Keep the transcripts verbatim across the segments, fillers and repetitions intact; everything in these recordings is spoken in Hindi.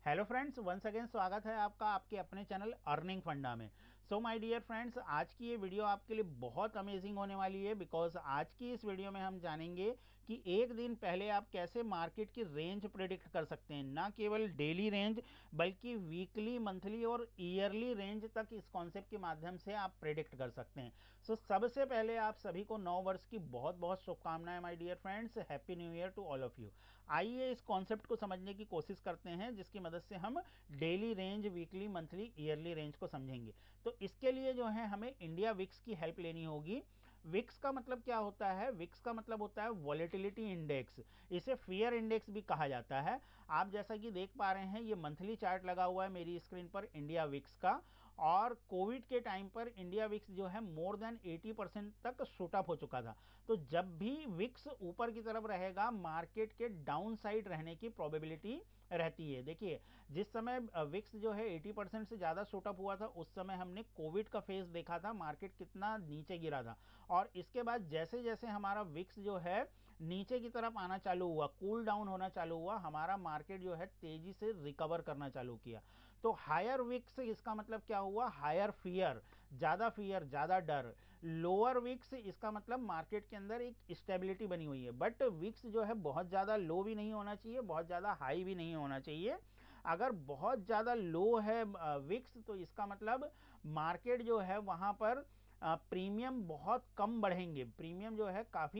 हेलो फ्रेंड्स, वंस अगेन स्वागत है आपका आपके अपने चैनल अर्निंग फंडा में। सो माय डियर फ्रेंड्स, आज की ये वीडियो आपके लिए बहुत अमेजिंग होने वाली है बिकॉज आज की इस वीडियो में हम जानेंगे कि एक दिन पहले आप कैसे मार्केट की रेंज प्रेडिक्ट कर सकते हैं। ना केवल डेली रेंज बल्कि वीकली, मंथली और ईयरली रेंज तक इस कॉन्सेप्ट के माध्यम से आप प्रेडिक्ट कर सकते हैं। सो so, सबसे पहले आप सभी को नौ वर्ष की बहुत बहुत शुभकामनाएं my dear friends. Happy new year to all of you. आइए इस कॉन्सेप्ट को समझने की कोशिश करते हैं जिसकी मदद से हम daily range, weekly, monthly, yearly range को समझेंगे। तो इसके लिए जो है हमें इंडिया विक्स की हेल्प लेनी होगी। विक्स का मतलब क्या होता है? विक्स का मतलब होता है वॉलेटिलिटी इंडेक्स। इसे फियर इंडेक्स भी कहा जाता है। आप जैसा कि देख पा रहे हैं, ये मंथली चार्ट लगा हुआ है मेरी स्क्रीन पर इंडिया विक्स का। और कोविड के टाइम पर इंडिया विक्स जो है मोर देन अस्सी परसेंट तक शूट अप हो चुका था। तो जब भी विक्स ऊपर की तरफ रहेगा, मार्केट के डाउन साइड रहने की प्रोबेबिलिटी रहती है। देखिए, जिस समय विक्स जो है अस्सी परसेंट से ज्यादा शूट अप हुआ था, उस समय हमने कोविड का फेज देखा था, मार्केट कितना नीचे गिरा था। और इसके बाद जैसे जैसे हमारा विक्स जो है नीचे की तरफ आना चालू हुआ, कूल डाउन होना चालू हुआ, हमारा मार्केट जो है तेजी से रिकवर करना चालू किया। तो हायर विक्स इसका मतलब क्या हुआ? हायर फियर, ज्यादा फियर, ज्यादा डर। लोअर विक्स इसका मतलब मार्केट के अंदर एक स्टेबिलिटी बनी हुई है। बट विक्स जो है बहुत ज्यादा लो भी नहीं होना चाहिए, बहुत ज्यादा हाई भी नहीं होना चाहिए। अगर बहुत ज्यादा लो है विक्स, तो इसका मतलब मार्केट जो है वहां पर प्रीमियम बहुत कम बढ़ेंगे, प्रीमियम जो है काफी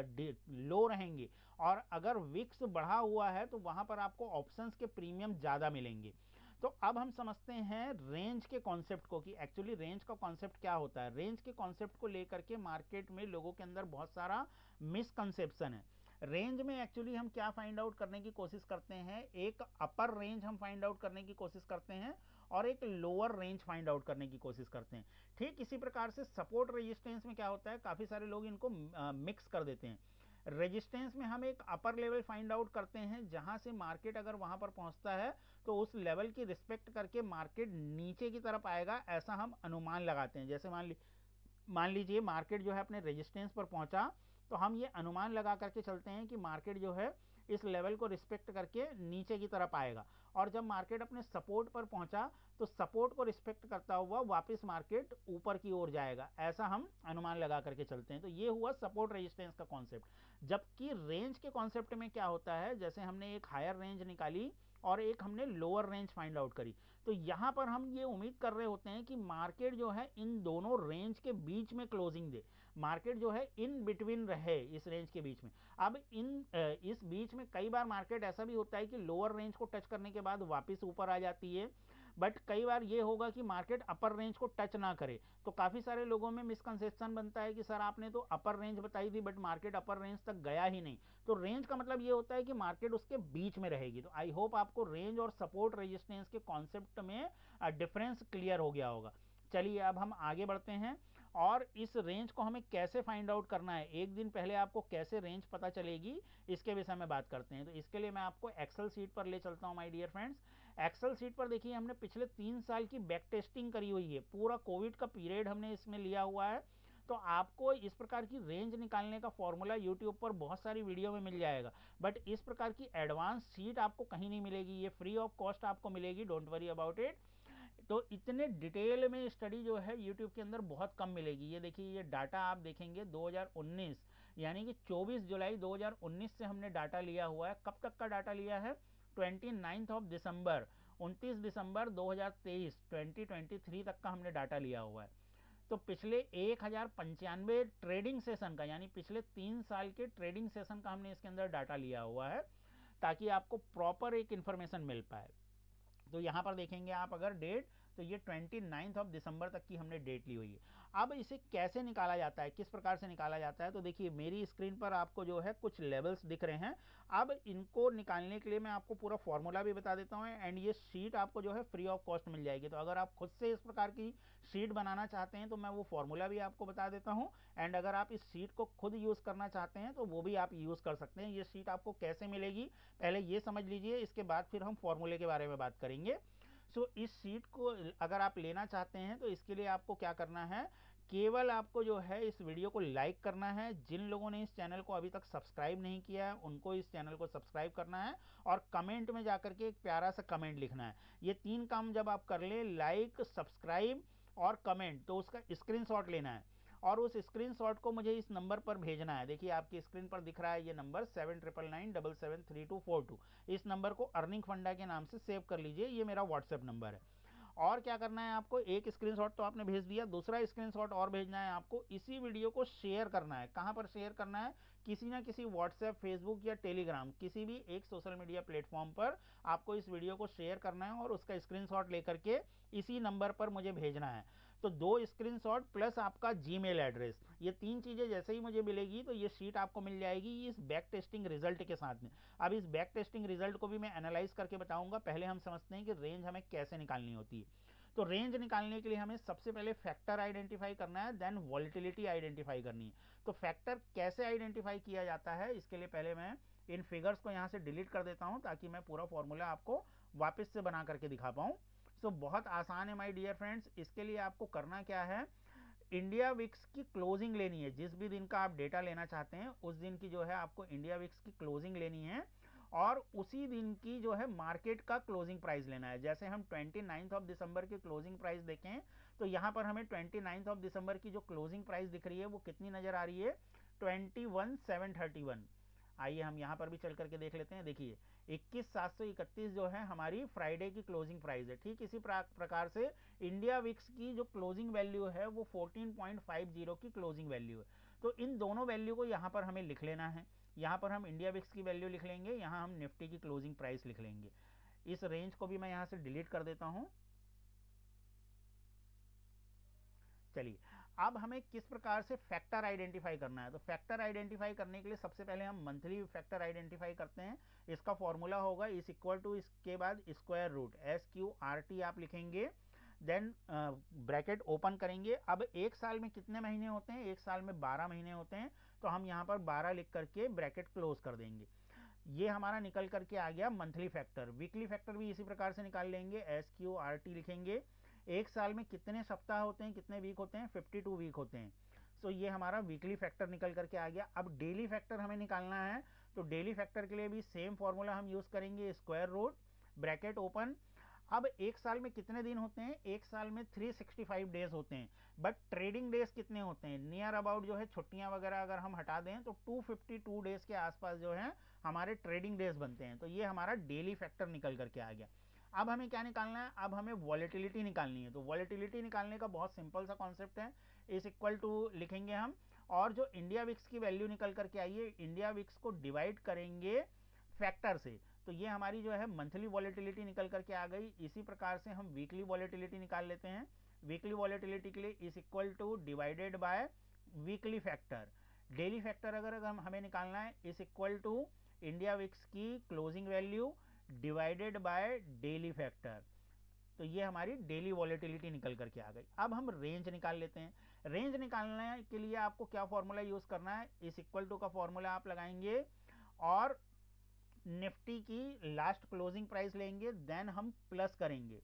लो रहेंगे। और अगर विक्स बढ़ा हुआ है तो वहां पर आपको ऑप्शंस के प्रीमियम ज्यादा मिलेंगे। तो अब हम समझते हैं रेंज के कॉन्सेप्ट को कि एक्चुअली रेंज का कॉन्सेप्ट क्या होता है। रेंज के कॉन्सेप्ट को लेकर के मार्केट में लोगों के अंदर बहुत सारा मिसकंसेप्शन है। रेंज में एक्चुअली हम क्या फाइंड आउट करने की कोशिश करते हैं? एक अपर रेंज हम फाइंड आउट करने की कोशिश करते हैं और एक लोअर रेंज फाइंड आउट करने की कोशिश करते हैं। ठीक इसी प्रकार से सपोर्ट रेजिस्टेंस में क्या होता है, काफी सारे लोग इनको मिक्स कर देते हैं। रेजिस्टेंस में हम एक अपर लेवल फाइंड आउट करते हैं, जहां से मार्केट अगर वहां पर पहुंचता है तो उस लेवल की रिस्पेक्ट करके मार्केट नीचे की तरफ आएगा, ऐसा हम अनुमान लगाते हैं। जैसे मान ली मान लीजिए मार्केट जो है अपने रेजिस्टेंस पर पहुंचा, तो हम ये अनुमान लगा करके चलते हैं कि मार्केट जो है इस लेवल को रिस्पेक्ट करके नीचे की तरफ आएगा। और जब मार्केट अपने सपोर्ट पर पहुंचा तो सपोर्ट को रिस्पेक्ट करता हुआ वापस मार्केट ऊपर की ओर जाएगा, ऐसा हम अनुमान लगा करके चलते हैं। तो ये हुआ सपोर्ट रेजिस्टेंस का कॉन्सेप्ट। जबकि रेंज के कॉन्सेप्ट में क्या होता है, जैसे हमने एक हायर रेंज निकाली और एक हमने लोअर रेंज फाइंड आउट करी, तो यहां पर हम ये उम्मीद कर रहे होते हैं कि मार्केट जो है इन दोनों रेंज के बीच में क्लोजिंग दे, मार्केट जो है इन बिटवीन रहे इस रेंज के बीच में। अब इन इस बीच में कई बार मार्केट ऐसा भी होता है कि लोअर रेंज को टच करने के बाद वापस ऊपर आ जाती है। बट कई बार ये होगा कि मार्केट अपर रेंज को टच ना करे। तो काफी सारे लोगों में मिसकंसेप्शन बनता है कि सर आपने तो अपर रेंज बताई थी बट मार्केट अपर रेंज तक गया ही नहीं। तो रेंज का मतलब ये होता है कि मार्केट उसके बीच में रहेगी। तो आई होप आपको रेंज और सपोर्ट रेजिस्टेंस के कॉन्सेप्ट में डिफरेंस क्लियर हो गया होगा। चलिए अब हम आगे बढ़ते हैं और इस रेंज को हमें कैसे फाइंड आउट करना है, एक दिन पहले आपको कैसे रेंज पता चलेगी, इसके विषय में बात करते हैं। तो इसके लिए मैं आपको एक्सेल सीट पर ले चलता हूं my dear friends. Excel sheet पर देखिए, हमने पिछले तीन साल की बैक टेस्टिंग करी हुई है, पूरा कोविड का पीरियड हमने इसमें लिया हुआ है। तो आपको इस प्रकार की रेंज निकालने का फॉर्मूला यूट्यूब पर बहुत सारी वीडियो में मिल जाएगा, बट इस प्रकार की एडवांस सीट आपको कहीं नहीं मिलेगी। ये फ्री ऑफ कॉस्ट आपको मिलेगी, डोंट वरी अबाउट इट। तो इतने डिटेल में स्टडी जो है यूट्यूब के अंदर बहुत कम मिलेगी। ये देखिए, ये डाटा आप देखेंगे दो हज़ार उन्नीस, यानी कि चौबीस जुलाई दो हज़ार उन्नीस से हमने डाटा लिया हुआ है। कब तक का डाटा लिया है? ट्वेंटी नाइन्थ ऑफ दिसंबर, उनतीस दिसंबर दो हज़ार तेईस, ट्वेंटी ट्वेंटी थ्री तक का हमने डाटा लिया हुआ है। तो पिछले एक हजार पंचानवे ट्रेडिंग सेशन का, यानी पिछले तीन साल के ट्रेडिंग सेशन का हमने इसके अंदर डाटा लिया हुआ है, ताकि आपको प्रॉपर एक इंफॉर्मेशन मिल पाए। तो यहां पर देखेंगे आप अगर डेट, तो ये ट्वेंटी नाइन्थ ऑफ दिसंबर तक की हमने डेट ली हुई है। अब इसे कैसे निकाला जाता है, किस प्रकार से निकाला जाता है? तो देखिए, मेरी स्क्रीन पर आपको जो है कुछ लेवल्स दिख रहे हैं। अब इनको निकालने के लिए मैं आपको पूरा फॉर्मूला भी बता देता हूं, एंड ये शीट आपको जो है फ्री ऑफ कॉस्ट मिल जाएगी। तो अगर आप खुद से इस प्रकार की शीट बनाना चाहते हैं तो मैं वो फॉर्मूला भी आपको बता देता हूं, एंड अगर आप इस शीट को खुद यूज करना चाहते हैं तो वो भी आप यूज कर सकते हैं। ये शीट आपको कैसे मिलेगी पहले ये समझ लीजिए, इसके बाद फिर हम फॉर्मूले के बारे में बात करेंगे। सो so, इस शीट को अगर आप लेना चाहते हैं तो इसके लिए आपको क्या करना है केवल आपको जो है इस वीडियो को लाइक करना है। जिन लोगों ने इस चैनल को अभी तक सब्सक्राइब नहीं किया है उनको इस चैनल को सब्सक्राइब करना है और कमेंट में जाकर के एक प्यारा सा कमेंट लिखना है। ये तीन काम जब आप कर ले, लाइक, सब्सक्राइब और कमेंट, तो उसका स्क्रीनशॉट लेना है और उस स्क्रीनशॉट को मुझे इस नंबर पर भेजना है। देखिए आपकी स्क्रीन पर दिख रहा है ये number seven triple nine double seven three two four two. इस नंबर को अर्निंग फंडा के नाम से सेव कर लीजिए, ये मेरा व्हाट्सएप नंबर है। और क्या करना है आपको, एक स्क्रीनशॉट तो आपने भेज दिया, दूसरा स्क्रीनशॉट और भेजना है आपको, इसी वीडियो को शेयर करना है। कहां पर शेयर करना है, किसी ना किसी व्हाट्सएप, फेसबुक या टेलीग्राम, किसी भी एक सोशल मीडिया प्लेटफॉर्म पर आपको इस वीडियो को शेयर करना है और उसका स्क्रीनशॉट लेकर के इसी नंबर पर मुझे भेजना है। तो दो स्क्रीनशॉट प्लस आपका जीमेल एड्रेस, ये तीन चीजें जैसे ही मुझे मिलेगी तो ये शीट आपको मिल जाएगी इस बैक टेस्टिंग रिजल्ट के साथ में। अब इस बैक टेस्टिंग रिजल्ट को भी मैं एनालाइज करके बताऊंगा। पहले हम समझते हैं कि रेंज हमें कैसे निकालनी होती है। तो रेंज निकालने के लिए हमें सबसे पहले फैक्टर आइडेंटिफाई करना है, देन वॉलेटिलिटी आइडेंटिफाई करनी है। तो फैक्टर कैसे आइडेंटिफाई किया जाता है, इसके लिए पहले मैं इन फिगर्स को यहां से डिलीट कर देता हूं ताकि मैं पूरा फॉर्मूला आपको वापस से बना करके दिखा पाऊं। सो so, बहुत आसान है माय डियर फ्रेंड्स। इसके लिए आपको करना क्या है, इंडिया विक्स की क्लोजिंग लेनी है। जिस भी दिन का आप डेटा लेना चाहते हैं उस दिन की जो है आपको इंडिया विक्स की क्लोजिंग लेनी है और उसी दिन की जो है मार्केट का क्लोजिंग प्राइस लेना है। जैसे हम ट्वेंटी नाइन्थ ऑफ दिसंबर की क्लोजिंग प्राइस देखें तो यहां पर हमें ट्वेंटी नाइन्थ ऑफ दिसंबर की जो क्लोजिंग प्राइस दिख रही है वो कितनी नजर आ रही है, twenty one seven thirty one. आइए हम यहां पर भी चल करके देख लेते हैं। देखिए इक्कीस सात सौ इकतीस जो है हमारी फ्राइडे की क्लोजिंग प्राइस है। ठीक इसी प्रकार से इंडिया विक्स की जो क्लोजिंग वैल्यू है वो फोर्टीन पॉइंट फाइव जीरो की क्लोजिंग वैल्यू है। तो इन दोनों वैल्यू को यहां पर हमें लिख लेना है। यहां पर हम इंडिया विक्स की वैल्यू लिख लेंगे, यहां हम निफ्टी की क्लोजिंग प्राइस लिख लेंगे। इस रेंज को भी मैं यहां से डिलीट कर देता हूं। चलिए अब हमें किस प्रकार से फैक्टर आइडेंटिफाई करना है। तो फैक्टर आइडेंटिफाई करने के लिए सबसे पहले हम मंथली फैक्टर आइडेंटिफाई करते हैं। इसका फॉर्मूला होगा इस इक्वल टू, इसके बाद square root, S Q R T आप लिखेंगे, देन ब्रैकेट ओपन करेंगे। अब एक साल में कितने महीने होते हैं, एक साल में बारह महीने होते हैं, तो हम यहां पर बारह लिख करके ब्रैकेट क्लोज कर देंगे। ये हमारा निकल करके आ गया मंथली फैक्टर। वीकली फैक्टर भी इसी प्रकार से निकाल लेंगे, एस क्यू आर टी लिखेंगे। एक साल में कितने सप्ताह होते हैं, कितने वीक होते हैं, फिफ्टी टू वीक होते हैं। सो ये हमारा वीकली फैक्टर निकल करके आ गया। अब डेली फैक्टर हमें निकालना है, तो डेली फैक्टर के लिए भी सेम फॉर्मूला हम यूज करेंगे, स्क्वायर रूट, ब्रैकेट ओपन। अब एक साल में कितने दिन होते हैं, एक साल में थ्री सिक्सटी फाइव डेज होते हैं, बट ट्रेडिंग डेज कितने होते हैं, नियर अबाउट जो है छुट्टियां वगैरह अगर हम हटा दें तो टू फिफ्टी टू डेज के आसपास जो है हमारे ट्रेडिंग डेज बनते हैं। तो ये हमारा डेली फैक्टर निकल करके आ गया। अब हमें क्या निकालना है, अब हमें वॉलेटिलिटी निकालनी है। तो वॉलेटिलिटी निकालने का बहुत सिंपल सा कॉन्सेप्ट है, इस इक्वल टू लिखेंगे हम और जो इंडिया विक्स की वैल्यू निकल करके आई है, इंडिया विक्स को डिवाइड करेंगे फैक्टर से, तो ये हमारी जो है मंथली वॉलेटिलिटी निकल करके आ गई। इसी प्रकार से हम वीकली वॉलेटिलिटी निकाल लेते हैं। वीकली वॉलेटिलिटी के लिए is equal to divided by weekly factor. Daily factor अगर हम हमें निकालना है, is equal to India VIX की closing value divided by daily factor. तो ये हमारी डेली वॉलेटिलिटी निकल करके आ गई। अब हम रेंज निकाल लेते हैं। रेंज निकालने के लिए आपको क्या फॉर्मूला यूज करना है, इस इक्वल टू का फॉर्मूला आप लगाएंगे और निफ्टी की लास्ट क्लोजिंग प्राइस लेंगे, देन हम प्लस करेंगे,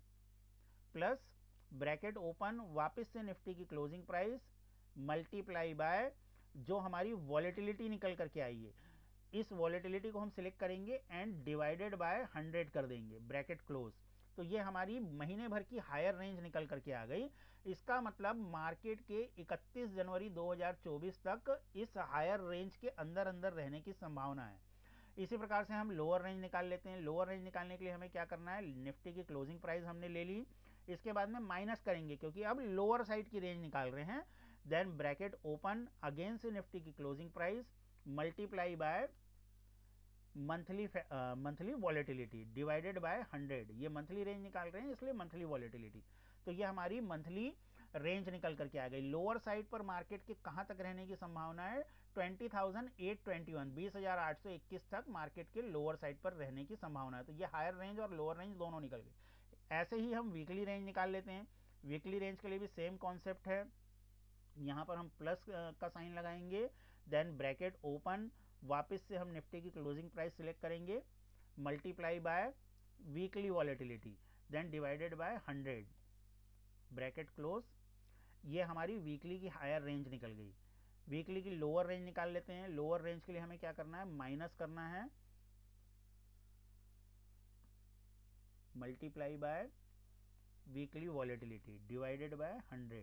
प्लस ब्रैकेट ओपन, वापस से निफ्टी की क्लोजिंग प्राइस मल्टीप्लाई बाय जो हमारी वॉलेटिलिटी निकल करके आई है, इस वॉलेटिलिटी को हम सिलेक्ट करेंगे एंड डिवाइडेड बाय हंड्रेड कर देंगे, ब्रैकेट क्लोज। तो ये हमारी महीने भर की हायर रेंज निकल करके आ गई। इसका मतलब मार्केट के इकतीस जनवरी दो हज़ार चौबीस तक इस हायर रेंज के अंदर अंदर रहने की संभावना है। इसी प्रकार से हम लोअर रेंज निकाल लेते हैं। लोअर रेंज निकालने के लिए हमें क्या करना है, निफ्टी की क्लोजिंग प्राइस हमने ले ली, इसके बाद में माइनस करेंगे क्योंकि अब लोअर साइड की रेंज निकाल रहे हैं, देन ब्रैकेट ओपन, अगेन से निफ्टी की closing price multiply by monthly monthly volatility divided by hundred. ये मंथली रेंज निकाल रहे हैं इसलिए मंथली वॉलेटिलिटी। तो ये हमारी मंथली रेंज निकल करके आ गई। लोअर साइड पर मार्केट के कहां तक रहने की संभावना है, twenty thousand eight twenty one, बीस हजार आठ सौ इक्कीस तक मार्केट के लोअर साइड पर रहने की संभावना है। तो ये हायर रेंज और लोअर रेंज दोनों निकल गई। ऐसे ही हम वीकली रेंज निकाल लेते हैं। वीकली रेंज के लिए भी सेम कॉन्सेप्ट है, यहां पर हम प्लस का साइन लगाएंगे, देन ब्रैकेट ओपन, वापस से हम निफ्टी की क्लोजिंग प्राइस सिलेक्ट करेंगे, multiply by weekly volatility, then divided by hundred, bracket close, ये हमारी वीकली की हायर रेंज निकल गई। वीकली की लोअर रेंज निकाल लेते हैं। लोअर रेंज के लिए हमें क्या करना है, माइनस करना है multiply by weekly volatility divided by hundred.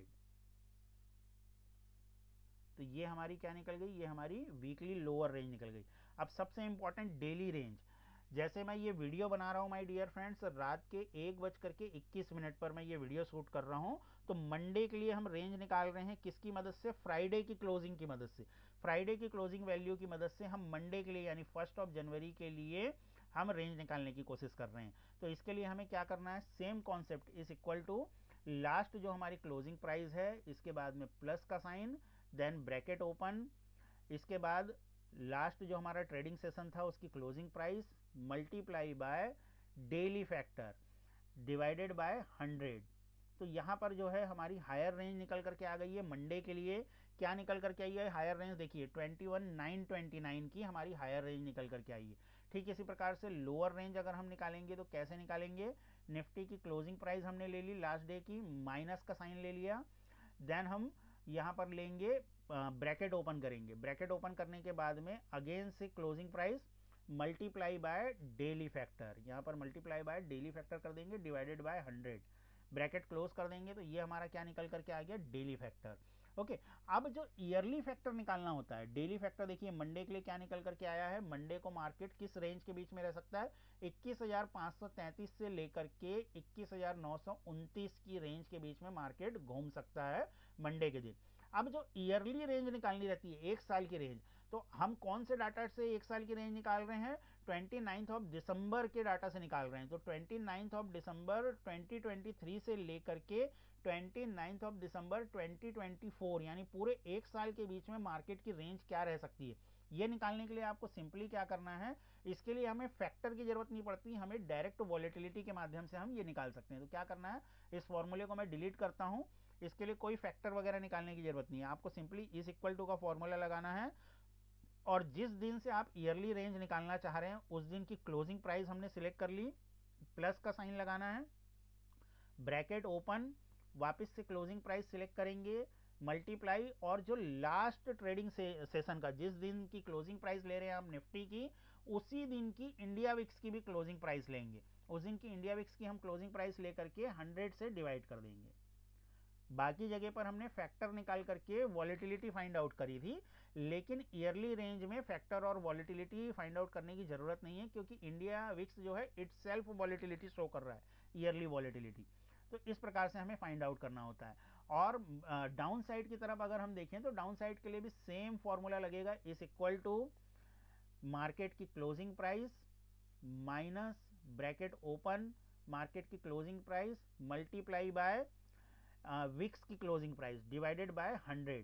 तो ये हमारी क्या निकल गई, ये हमारी वीकली लोअर रेंज निकल गई। अब सबसे इंपॉर्टेंट डेली रेंज। जैसे मैं ये वीडियो बना रहा हूँ माय डियर फ्रेंड्स, रात के एक बज करके इक्कीस मिनट पर मैं ये वीडियो शूट कर रहा हूँ। तो मंडे के लिए हम रेंज निकाल रहे हैं किसकी मदद से, फ्राइडे की क्लोजिंग की मदद से। फ्राइडे की क्लोजिंग वैल्यू की मदद से हम मंडे के लिए यानी फर्स्ट ऑफ जनवरी के लिए हम रेंज निकालने की कोशिश कर रहे हैं। तो इसके लिए हमें क्या करना है, same concept is equal to last जो हमारी क्लोजिंग प्राइस है, इसके बाद में प्लस का साइन, देन ब्रैकेट ओपन, इसके बाद लास्ट जो हमारा ट्रेडिंग सेशन था उसकी closing price multiply by daily factor divided by hundred. तो यहाँ पर जो है हमारी हायर रेंज निकल करके आ गई है। मंडे के लिए क्या निकल करके आई है, हायर रेंज देखिए twenty one nine twenty nine की हमारी हायर रेंज निकल करके आई है। ठीक इसी प्रकार से लोअर रेंज अगर हम निकालेंगे तो कैसे निकालेंगे, निफ्टी की क्लोजिंग प्राइस हमने ले ली लास्ट डे की, माइनस का साइन ले लिया, देन हम यहाँ पर लेंगे ब्रैकेट ओपन करेंगे। ब्रैकेट ओपन करने के बाद में अगेन से closing price multiply by daily factor, यहाँ पर मल्टीप्लाई बाय डेली फैक्टर कर देंगे divided by hundred, bracket close कर देंगे। तो ये हमारा क्या निकल करके आ गया, डेली फैक्टर। ओके, अब जो ईयरली फैक्टर निकालना होता है, डेली फैक्टर देखिए मंडे के लिए क्या निकल करके आया है, मंडे को मार्केट किस रेंज के बीच में रह सकता है, इक्कीस हजार पाँच सौ तैंतीस से लेकर के इक्कीस हजार नौ सौ उनतीस की रेंज के बीच में मार्केट घूम सकता है मंडे के दिन। अब जो ईयरली रेंज निकालनी रहती है, एक साल की रेंज, तो हम कौन से डाटा से एक साल की रेंज निकाल रहे हैं, ट्वेंटी नाइन्थ ऑफ दिसंबर के डाटा से निकाल रहे हैं। तो twenty ninth of December twenty twenty three से लेकर के twenty ninth of December twenty twenty four यानी पूरे एक साल के बीच में मार्केट की रेंज क्या रह सकती है, ये निकालने के लिए आपको सिंपली क्या करना है, इसके लिए हमें फैक्टर की जरूरत नहीं पड़ती, हमें डायरेक्ट वॉलेटिलिटी के माध्यम से हम ये निकाल सकते हैं। तो क्या करना है, इस फॉर्मूले को मैं डिलीट करता हूं, इसके लिए कोई फैक्टर वगैरह निकालने की जरूरत नहीं है, आपको सिंपली इज इक्वल टू का फॉर्मूला लगाना है और जिस दिन से आप ईयरली रेंज निकालना चाह रहे हैं उस दिन की क्लोजिंग प्राइस हमने सिलेक्ट कर ली, प्लस का साइन लगाना है, ब्रैकेट ओपन, वापस से क्लोजिंग प्राइस सिलेक्ट करेंगे, मल्टीप्लाई, और जो लास्ट ट्रेडिंग से, सेशन का जिस दिन की क्लोजिंग प्राइस ले रहे हैं हम निफ्टी की, उसी दिन की इंडिया विक्स की भी क्लोजिंग प्राइस लेंगे। उस दिन की इंडिया विक्स की हम क्लोजिंग प्राइस लेकर के हंड्रेड से डिवाइड कर देंगे। बाकी जगह पर हमने फैक्टर निकाल करके वॉलेटिलिटी फाइंड आउट करी थी, लेकिन ईयरली रेंज में फैक्टर और वॉलेटिलिटी फाइंड आउट करने की जरूरत नहीं है, क्योंकि इंडिया विक्स जो है इट सेल्फ वॉलेटिलिटी शो कर रहा है, ईयरली वॉलेटिलिटी। तो इस प्रकार से हमें फाइंड आउट करना होता है। और डाउन साइड की तरफ अगर हम देखें तो डाउन साइड के लिए भी सेम फॉर्मूला लगेगा, इज इक्वल टू मार्केट की closing price minus bracket open market की closing price multiply by VIX की closing price divided by hundred.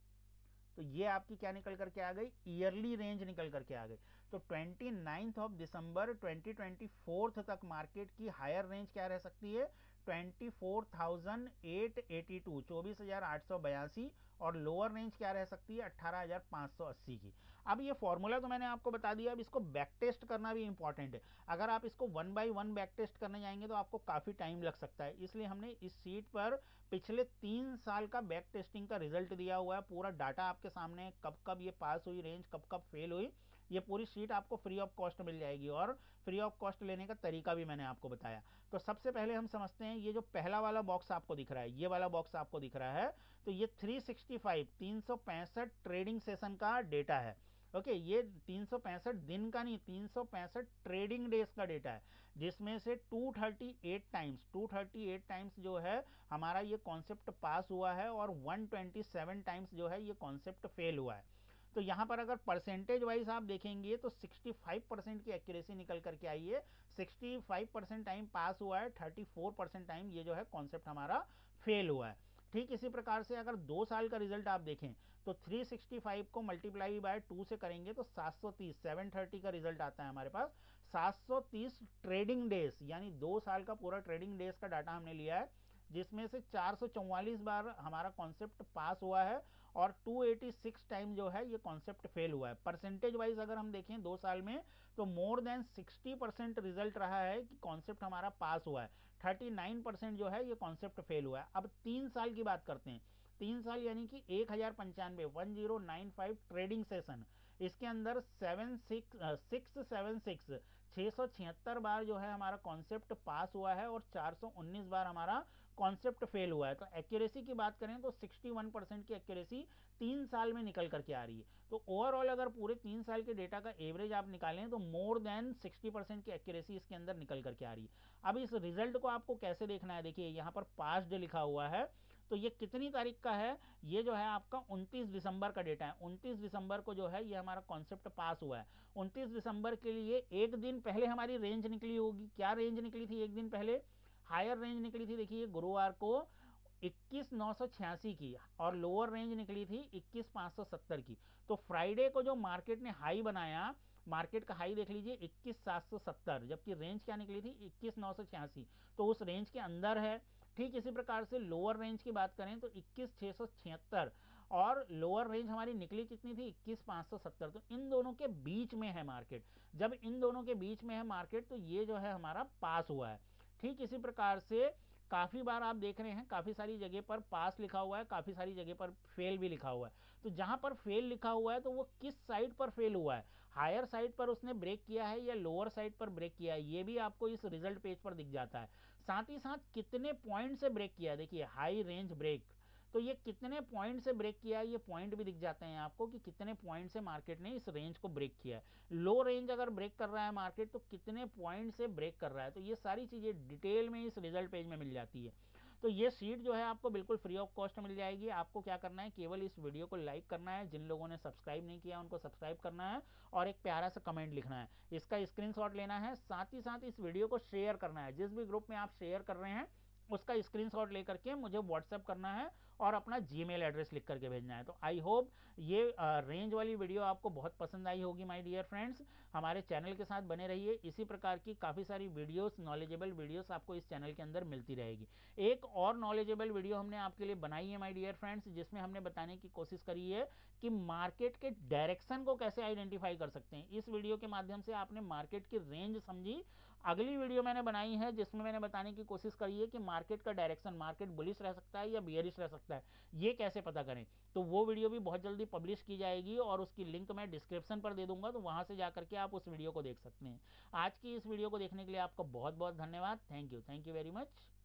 तो ये आपकी क्या निकल करके आ गई, ईयरली रेंज निकल करके आ गई। तो twenty ninth of December twenty twenty four तक मार्केट की हायर रेंज क्या रह सकती है, twenty four thousand eight eighty two, चौबीस हजार आठ सौ बयासी, और लोअर रेंज क्या रह सकती है, अट्ठारह हजार पाँच सौ अस्सी की। अब ये फॉर्मूला तो मैंने आपको बता दिया, अब इसको बैक टेस्ट करना भी इंपॉर्टेंट है। अगर आप इसको one by one back test करने जाएंगे तो आपको काफी टाइम लग सकता है, इसलिए हमने इस सीट पर पिछले तीन साल का बैक टेस्टिंग का रिजल्ट दिया हुआ है, पूरा डाटा आपके सामने, कब कब ये पास हुई रेंज, कब कब फेल हुई, ये पूरी शीट आपको फ्री ऑफ कॉस्ट मिल जाएगी। और फ्री ऑफ कॉस्ट लेने का तरीका भी मैंने आपको बताया। तो सबसे पहले हम समझते हैं, ये जो पहला वाला बॉक्स आपको दिख रहा है, ये वाला बॉक्स आपको दिख रहा है, तो ये थ्री सिक्सटी फाइव तीन सौ पैंसठ ट्रेडिंग सेशन का डेटा है। ओके okay, ये तीन सौ पैंसठ दिन का नहीं, तीन सौ पैंसठ ट्रेडिंग डेज का डेटा है, जिसमें से two thirty eight times two thirty eight times जो है हमारा ये कॉन्सेप्ट पास हुआ है, और वन ट्वेंटी सेवन टाइम्स जो है ये कॉन्सेप्ट फेल हुआ है। तो यहाँ पर अगर परसेंटेज वाइज आप देखेंगे तो सिक्सटी फाइव परसेंट की एक्यूरेसी निकल करके आई है, sixty five percent time pass हुआ है, थर्टी फोर परसेंट टाइम ये जो है कॉन्सेप्ट हमारा फेल हुआ है। ठीक इसी प्रकार से अगर दो साल का रिजल्ट आप देखें तो थ्री सिक्सटी फाइव को मल्टीप्लाई बाय टू से करेंगे तो सात सौ तीस, सेवन थर्टी का रिजल्ट आता है हमारे पास। सात सौ तीस ट्रेडिंग डेज यानी दो साल का पूरा ट्रेडिंग डेज का डाटा हमने लिया है, जिसमें से चार सौ चौवालीस बार हमारा कॉन्सेप्ट पास हुआ है और टू एटी सिक्स टाइम जो है ये कॉन्सेप्ट फेल हुआ है। परसेंटेज वाइज अगर हम देखें दो साल में तो more than sixty percent result रहा है कि कॉन्सेप्ट हमारा पास हुआ है, थर्टी नाइन परसेंट जो है ये कॉन्सेप्ट फेल हुआ है। अब तीन साल की बात करते हैं, तीन साल यानी कि एक हजार पंचानवे one zero nine five trading session, इसके अंदर seven six six seven six छः सौ छिहत्तर बार जो है हमारा कॉन्सेप्ट पास हुआ है और चार सौ उन्नीस बार हमारा कॉन्सेप्ट फेल हुआ है। तो एक्यूरेसी की बात करें तो इकसठ परसेंट की एक्यूरेसी तीन साल में निकल करके आ रही है। तो ओवरऑल अगर पूरे तीन साल के डेटा का एवरेज आप निकालें तो मोर देन साठ परसेंट की एक्यूरेसी इसके अंदर निकल करके आ रही है। अब इस रिजल्ट को आपको कैसे देखना है, देखिए यहाँ पर पास्ड लिखा हुआ है, तो ये कितनी तारीख का है, ये जो है आपका उनतीस दिसंबर का डेटा है। उनतीस दिसंबर को जो है ये हमारा कॉन्सेप्ट पास हुआ है। उनतीस दिसंबर के लिए एक दिन पहले हमारी रेंज निकली होगी। क्या रेंज निकली थी एक दिन पहले? हायर रेंज निकली थी, देखिए गुरुवार को इक्कीस नौ सौ छियासी की, और लोअर रेंज निकली थी इक्कीस पाँच सौ सत्तर की। तो फ्राइडे को जो मार्केट ने हाई बनाया, मार्केट का हाई देख लीजिए इक्कीस सात सौ सत्तर, जबकि रेंज क्या निकली थी इक्कीस नौ सौ छियासी, तो उस रेंज के अंदर है। ठीक इसी प्रकार से लोअर रेंज की बात करें तो इक्कीस छः सौ छिहत्तर, और लोअर रेंज हमारी निकली कितनी थी इक्कीस पाँच सौ सत्तर। तो इन दोनों के बीच में है मार्केट। जब इन दोनों के बीच में है मार्केट तो ये जो है हमारा पास हुआ है। ठीक इसी प्रकार से काफी बार आप देख रहे हैं काफी सारी जगह पर पास लिखा हुआ है, काफी सारी जगह पर फेल भी लिखा हुआ है। तो जहां पर फेल लिखा हुआ है तो वो किस साइड पर फेल हुआ है, हायर साइड पर उसने ब्रेक किया है या लोअर साइड पर ब्रेक किया है, ये भी आपको इस रिजल्ट पेज पर दिख जाता है। साथ ही साथ कितने पॉइंट से ब्रेक किया है, देखिए हाई रेंज ब्रेक, तो ये कितने पॉइंट से ब्रेक किया है, ये पॉइंट भी दिख जाते हैं आपको कि कितने पॉइंट से मार्केट ने इस रेंज को ब्रेक किया है। लो रेंज अगर ब्रेक कर रहा है मार्केट तो कितने पॉइंट से ब्रेक कर रहा है, तो ये सारी चीजें डिटेल में इस रिजल्ट पेज में मिल जाती है। तो ये सीट जो है आपको बिल्कुल फ्री ऑफ कॉस्ट मिल जाएगी। आपको क्या करना है, केवल इस वीडियो को लाइक करना है, जिन लोगों ने सब्सक्राइब नहीं किया उनको सब्सक्राइब करना है, और एक प्यारा सा कमेंट लिखना है, इसका स्क्रीनशॉट लेना है। साथ ही साथ इस वीडियो को शेयर करना है, जिस भी ग्रुप में आप शेयर कर रहे हैं उसका स्क्रीनशॉट लेकर के मुझे व्हाट्सएप करना है और अपना जीमेल एड्रेस लिख करके भेजना है। तो आई होप ये रेंज वाली वीडियो आपको बहुत पसंद आई होगी माय डियर फ्रेंड्स। हमारे चैनल के साथ बने रहिए, इसी प्रकार की काफ़ी सारी वीडियोस, नॉलेजेबल वीडियोस आपको इस चैनल के अंदर मिलती रहेगी। एक और नॉलेजेबल वीडियो हमने आपके लिए बनाई है माय डियर फ्रेंड्स, जिसमें हमने बताने की कोशिश करी है कि मार्केट के डायरेक्शन को कैसे आइडेंटिफाई कर सकते हैं। इस वीडियो के माध्यम से आपने मार्केट की रेंज समझी। अगली वीडियो मैंने बनाई है जिसमें मैंने बताने की कोशिश करी है कि मार्केट का डायरेक्शन, मार्केट बुलिश रह सकता है या बियरिश रह सकता है, ये कैसे पता करें। तो वो वीडियो भी बहुत जल्दी पब्लिश की जाएगी और उसकी लिंक मैं डिस्क्रिप्शन पर दे दूंगा, तो वहां से जाकर के आप उस वीडियो को देख सकते हैं। आज की इस वीडियो को देखने के लिए आपका बहुत बहुत धन्यवाद। Thank you, thank you very much.